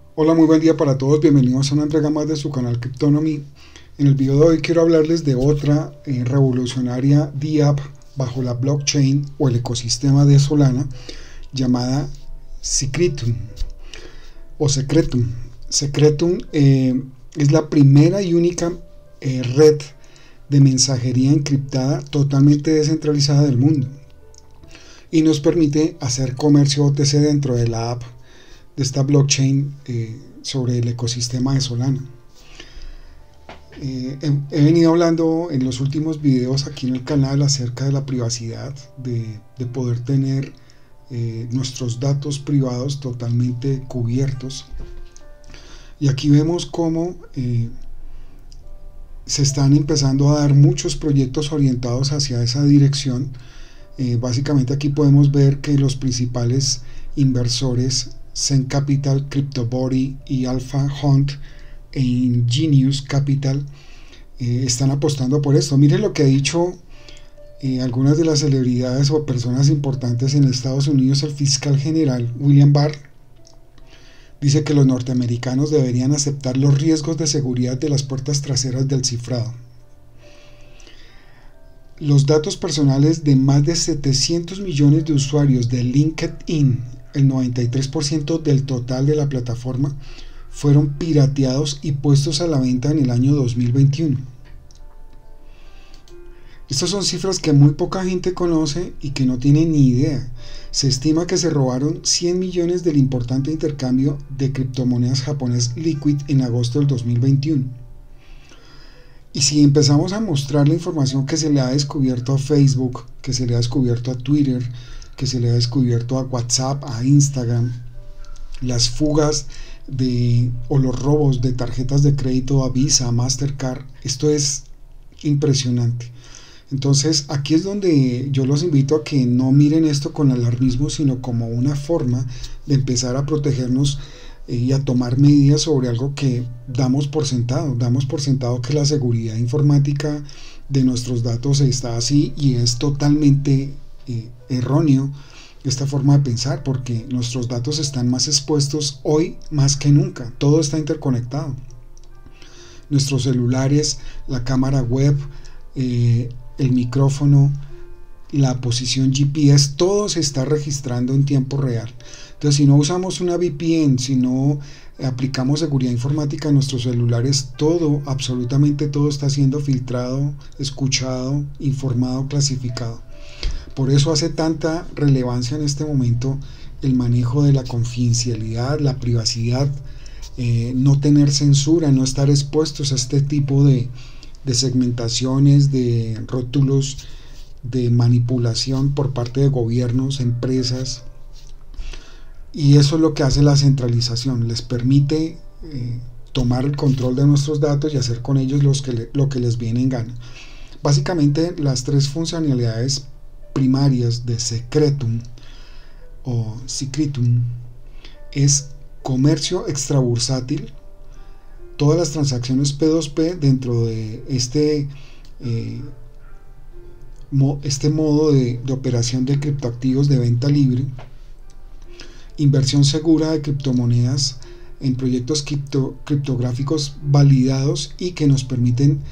Hola, muy buen día para todos. Bienvenidos a una entrega más de su canal Cryptonomy. En el video de hoy quiero hablarles de otra revolucionaria DApp bajo la blockchain o el ecosistema de Solana llamada Secretum o Secretum. Secretum es la primera y única red de mensajería encriptada totalmente descentralizada del mundo y nos permite hacer comercio OTC dentro de la app de esta blockchain sobre el ecosistema de Solana. He venido hablando en los últimos videos aquí en el canal acerca de la privacidad, de poder tener nuestros datos privados totalmente cubiertos, y aquí vemos cómo se están empezando a dar muchos proyectos orientados hacia esa dirección. Básicamente aquí podemos ver que los principales inversores, Zen Capital, CryptoBody y Alpha Hunt e Ingenious Capital, están apostando por esto. Miren lo que ha dicho algunas de las celebridades o personas importantes en Estados Unidos. El fiscal general William Barr dice que los norteamericanos deberían aceptar los riesgos de seguridad de las puertas traseras del cifrado. Los datos personales de más de 700 millones de usuarios de LinkedIn, el 93% del total de la plataforma, fueron pirateados y puestos a la venta en el año 2021. Estas son cifras que muy poca gente conoce y que no tiene ni idea. Se estima que se robaron 100 millones del importante intercambio de criptomonedas japonés Liquid en agosto del 2021. Y si empezamos a mostrar la información que se le ha descubierto a Facebook, que se le ha descubierto a Twitter, que se le ha descubierto a WhatsApp, a Instagram, las fugas o los robos de tarjetas de crédito a Visa, a Mastercard, esto es impresionante. Entonces aquí es donde yo los invito a que no miren esto con alarmismo, sino como una forma de empezar a protegernos y a tomar medidas sobre algo que damos por sentado. Damos por sentado que la seguridad informática de nuestros datos está así, y es totalmente erróneo esta forma de pensar, porque nuestros datos están más expuestos hoy más que nunca. Todo está interconectado. Nuestros celulares, la cámara web, el micrófono, la posición GPS, todo se está registrando en tiempo real. Entonces, si no usamos una VPN, si no aplicamos seguridad informática en nuestros celulares, todo, absolutamente todo está siendo filtrado, escuchado, informado, clasificado. Por eso hace tanta relevancia en este momento el manejo de la confidencialidad, la privacidad, no tener censura, no estar expuestos a este tipo de segmentaciones, de rótulos, de manipulación por parte de gobiernos, empresas. Y eso es lo que hace la centralización, les permite tomar el control de nuestros datos y hacer con ellos lo que les viene en gana. Básicamente las tres funcionalidades primarias de Secretum o Secretum es comercio extrabursátil, todas las transacciones P2P dentro de este modo de operación de criptoactivos de venta libre, inversión segura de criptomonedas en proyectos criptográficos validados y que nos permiten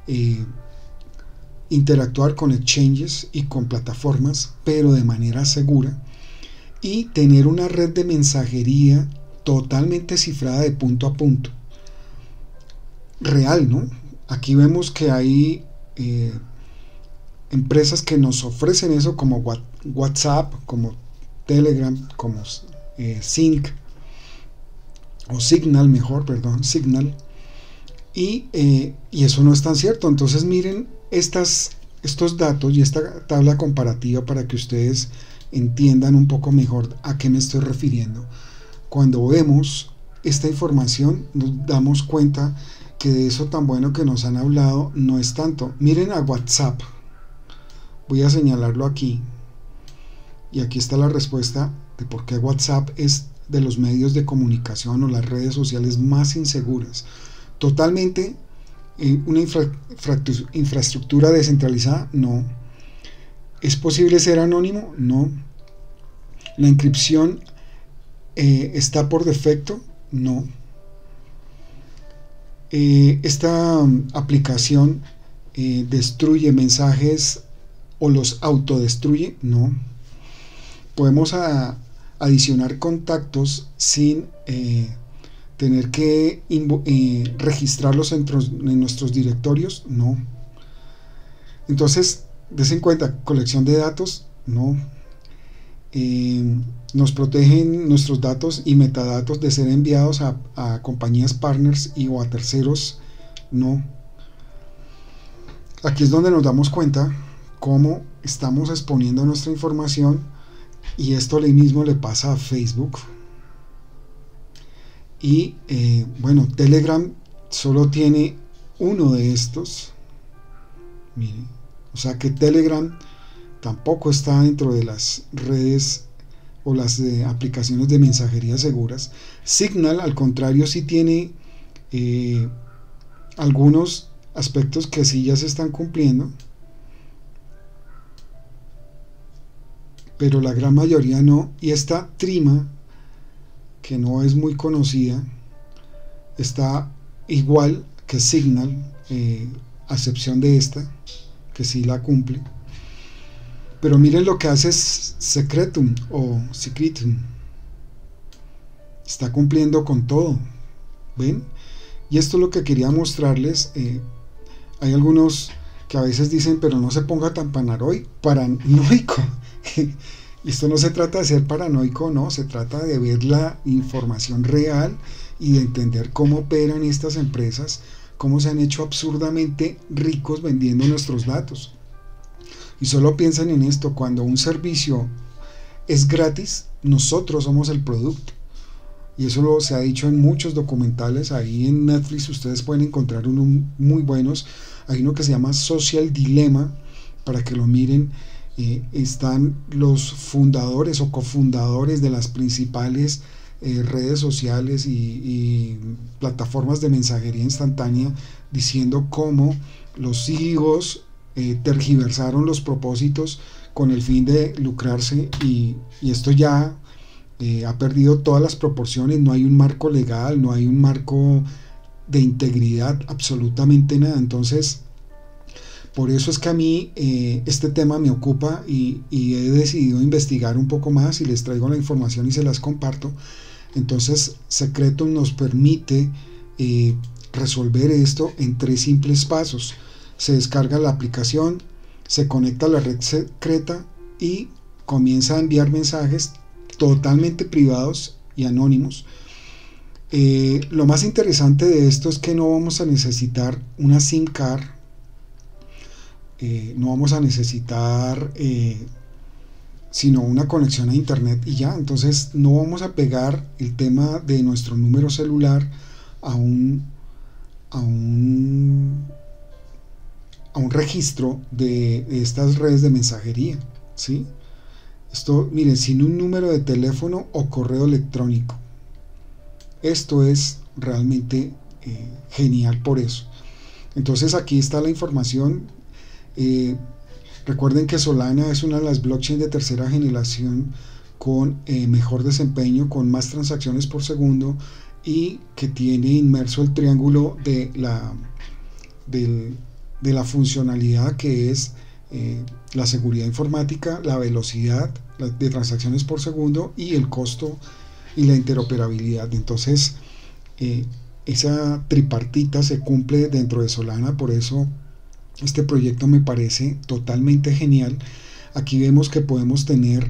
interactuar con exchanges y con plataformas, pero de manera segura, y tener una red de mensajería totalmente cifrada de punto a punto, real, ¿no? Aquí vemos que hay empresas que nos ofrecen eso, como WhatsApp, como Telegram, como Sync o Signal, Signal, y eso no es tan cierto. Entonces miren estos datos y esta tabla comparativa para que ustedes entiendan un poco mejor a qué me estoy refiriendo. Cuando vemos esta información nos damos cuenta que de eso tan bueno que nos han hablado no es tanto. Miren a WhatsApp, voy a señalarlo aquí, y aquí está la respuesta de por qué WhatsApp es de los medios de comunicación o las redes sociales más inseguras. Totalmente una infraestructura descentralizada, no. ¿Es posible ser anónimo? No. La inscripción está por defecto, No. Esta aplicación destruye mensajes o los autodestruye. No. Podemos adicionar contactos sin tener que registrarlos en nuestros directorios. No. Entonces, des en cuenta, colección de datos. No. Nos protegen nuestros datos y metadatos de ser enviados a compañías partners o a terceros. No. Aquí es donde nos damos cuenta cómo estamos exponiendo nuestra información, y esto mismo le pasa a Facebook. Y bueno, Telegram solo tiene uno de estos. Miren, o sea que Telegram tampoco está dentro de las redes o las aplicaciones de mensajería seguras. Signal, al contrario, sí tiene algunos aspectos que sí ya se están cumpliendo, pero la gran mayoría no. Y esta Trima, que no es muy conocida, está igual que Signal, a excepción de esta, que sí la cumple. Pero miren lo que hace Secretum o Secretum. Está cumpliendo con todo. ¿Ven? Y esto es lo que quería mostrarles. Hay algunos que a veces dicen, pero no se ponga tan paranoico. Esto no se trata de ser paranoico, no. Se trata de ver la información real y de entender cómo operan estas empresas, cómo se han hecho absurdamente ricos vendiendo nuestros datos. Y solo piensen en esto: cuando un servicio es gratis, nosotros somos el producto. Y eso se ha dicho en muchos documentales. Ahí en Netflix ustedes pueden encontrar unos muy buenos. Hay uno que se llama Social Dilemma, para que lo miren. Están los fundadores o cofundadores de las principales redes sociales y plataformas de mensajería instantánea, diciendo cómo los CEOs tergiversaron los propósitos con el fin de lucrarse, y esto ya ha perdido todas las proporciones. No hay un marco legal, no hay un marco de integridad, absolutamente nada. Entonces, por eso es que a mí este tema me ocupa, y he decidido investigar un poco más, y les traigo la información y se las comparto. Entonces, Secretum nos permite resolver esto en 3 simples pasos. Se descarga la aplicación, se conecta a la red secreta y comienza a enviar mensajes totalmente privados y anónimos. Lo más interesante de esto es que no vamos a necesitar una SIM card, no vamos a necesitar sino una conexión a internet y ya. Entonces no vamos a pegar el tema de nuestro número celular a un registro de estas redes de mensajería, ¿sí? Esto, miren, sin un número de teléfono o correo electrónico. Esto es realmente genial por eso. Entonces aquí está la información. Recuerden que Solana es una de las blockchains de tercera generación con mejor desempeño, con más transacciones por segundo, y que tiene inmerso el triángulo de la funcionalidad, que es la seguridad informática, la velocidad de transacciones por segundo y el costo y la interoperabilidad. Entonces esa tripartita se cumple dentro de Solana. Por eso este proyecto me parece totalmente genial. Aquí vemos que podemos tener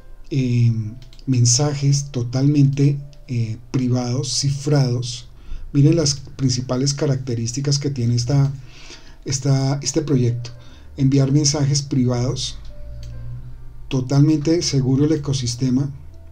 mensajes totalmente privados, cifrados. Miren las principales características que tiene este proyecto: enviar mensajes privados, totalmente seguro el ecosistema,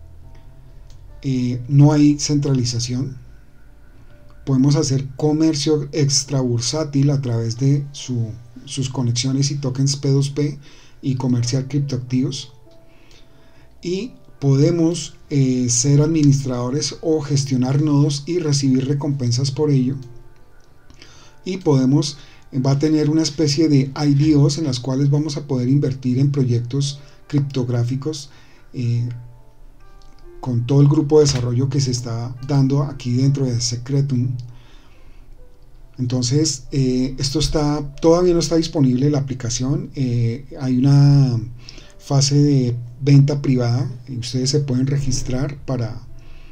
no hay centralización, podemos hacer comercio extrabursátil a través de sus conexiones y tokens P2P y comerciar criptoactivos, y podemos ser administradores o gestionar nodos y recibir recompensas por ello, y va a tener una especie de IDOs en las cuales vamos a poder invertir en proyectos criptográficos con todo el grupo de desarrollo que se está dando aquí dentro de Secretum. Entonces esto todavía no está disponible la aplicación, hay una fase de venta privada y ustedes se pueden registrar para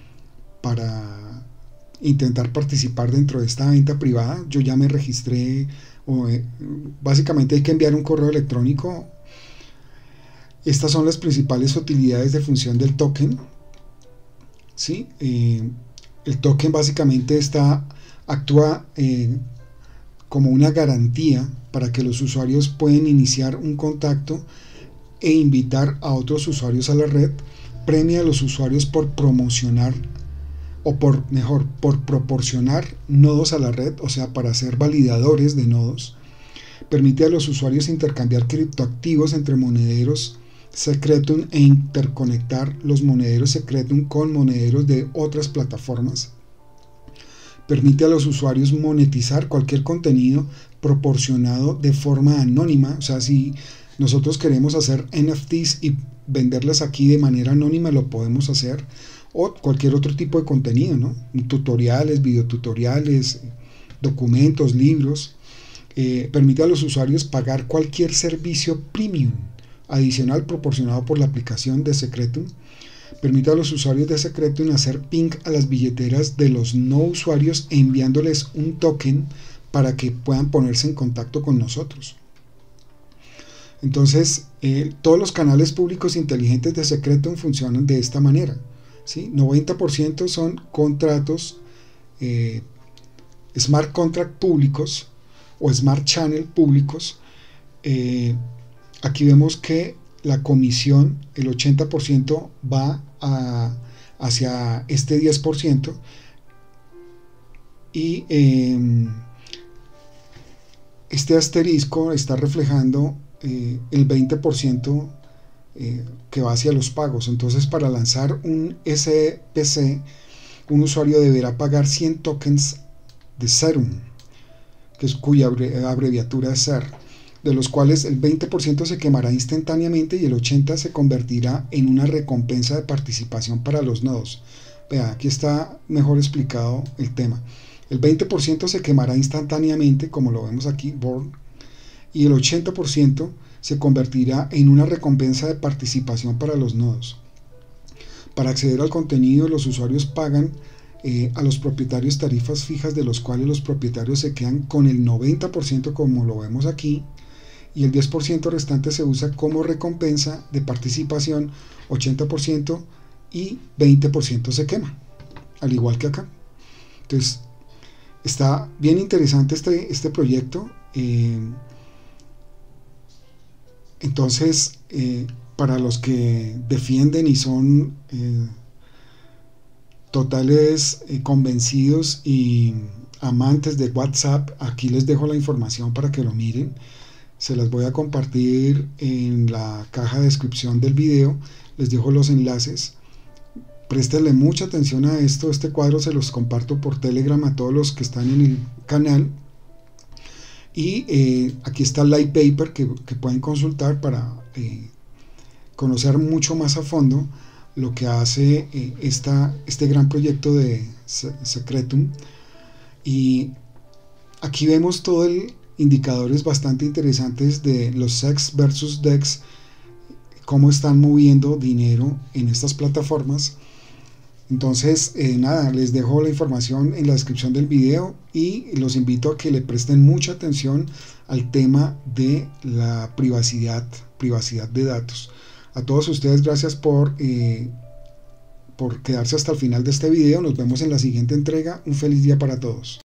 intentar participar dentro de esta venta privada. Yo ya me registré, básicamente hay que enviar un correo electrónico. Estas son las principales utilidades de función del token, ¿sí? El token básicamente actúa como una garantía para que los usuarios pueden iniciar un contacto e invitar a otros usuarios a la red, premia a los usuarios por promocionar o por proporcionar nodos a la red, o sea, para ser validadores de nodos, permite a los usuarios intercambiar criptoactivos entre monederos Secretum e interconectar los monederos Secretum con monederos de otras plataformas. Permite a los usuarios monetizar cualquier contenido proporcionado de forma anónima, o sea, si nosotros queremos hacer NFTs y venderlas aquí de manera anónima, lo podemos hacer, o cualquier otro tipo de contenido, ¿no? Tutoriales, videotutoriales, documentos, libros. Permite a los usuarios pagar cualquier servicio premium adicional proporcionado por la aplicación de Secretum. Permite a los usuarios de Secretum hacer ping a las billeteras de los no usuarios enviándoles un token para que puedan ponerse en contacto con nosotros. Entonces, todos los canales públicos inteligentes de Secretum funcionan de esta manera, ¿sí? 90% son contratos, smart contract públicos o smart channel públicos. Aquí vemos que la comisión, el 80% va hacia este 10% y este asterisco está reflejando el 20% que va hacia los pagos. Entonces, para lanzar un SPC, un usuario deberá pagar 100 tokens de Serum, cuya abreviatura es SER, de los cuales el 20% se quemará instantáneamente y el 80% se convertirá en una recompensa de participación para los nodos. Vea, aquí está mejor explicado el tema. El 20% se quemará instantáneamente, como lo vemos aquí, Born, y el 80% se convertirá en una recompensa de participación para los nodos. Para acceder al contenido, los usuarios pagan a los propietarios tarifas fijas, de los cuales los propietarios se quedan con el 90%, como lo vemos aquí, y el 10% restante se usa como recompensa de participación, 80%, y 20% se quema, al igual que acá. Entonces, está bien interesante este proyecto. Entonces, para los que defienden y son totales convencidos y amantes de WhatsApp, aquí les dejo la información para que lo miren. Se las voy a compartir en la caja de descripción del video. Les dejo los enlaces. Préstenle mucha atención a esto. Este cuadro se los comparto por Telegram a todos los que están en el canal. Y aquí está el light paper que pueden consultar para conocer mucho más a fondo lo que hace este gran proyecto de Secretum. Y aquí vemos todo el indicadores bastante interesantes de los SEX versus DEX, cómo están moviendo dinero en estas plataformas. Entonces, nada, les dejo la información en la descripción del video y los invito a que le presten mucha atención al tema de la privacidad de datos. A todos ustedes, gracias por quedarse hasta el final de este video. Nos vemos en la siguiente entrega. Un feliz día para todos.